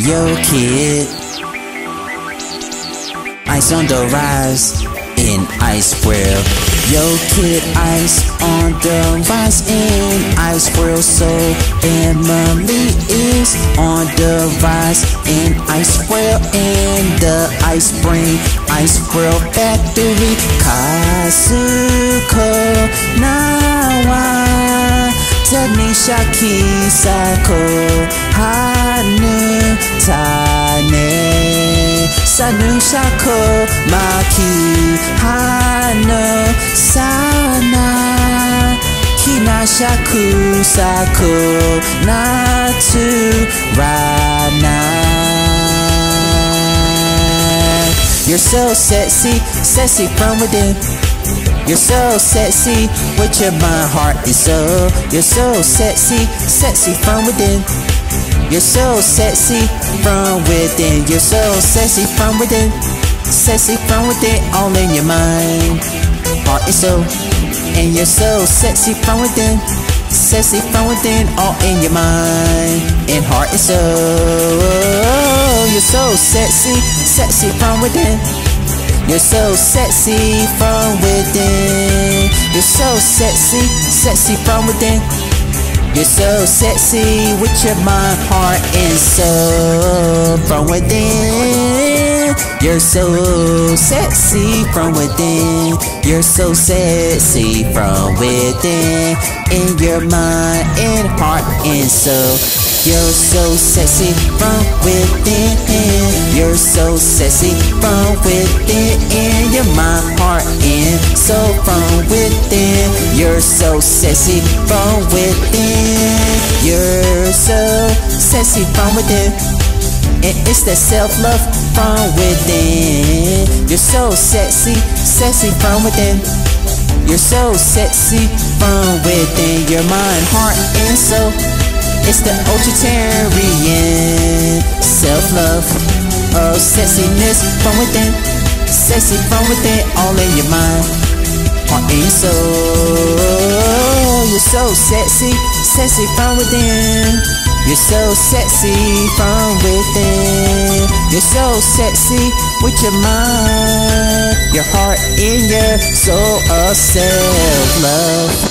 Yo kid, ice on the rise in Ice World. Yo kid, ice on the rise in Ice World. So Emily is on the rise in Ice World. In the Ice Brain World Factory. Kazuko Nawa Tanisha Kisako Hanu Tane Sanushako Maki Hano Sana Kinashaku Sako Natsu Rana. You're so sexy, sexy from within. You're so sexy with your mind, heart and soul. You're so sexy, sexy from within. You're so sexy from within. You're so sexy from within. Sexy from within, all in your mind, heart and soul. And you're so sexy from within. Sexy from within, all in your mind and heart and soul. You're so sexy, sexy from within. You're so sexy from within. You're so sexy, sexy from within. You're so sexy with your mind, heart and soul. From within, you're so sexy from within. You're so sexy from within. In your mind and heart and soul. You're so sexy from within. You're so sexy from within. In your mind, heart and soul. From within, you're so sexy from within. You're so sexy from within. And it's that self-love from within. You're so sexy, sexy from within. You're so sexy from within. Your mind, heart and soul. It's the ultratarian self-love. Oh, sexiness from within. Sexy from within, all in your mind, heart and soul. You're so sexy, sexy from within. You're so sexy from within. You're so sexy with your mind, your heart and your soul of self-love.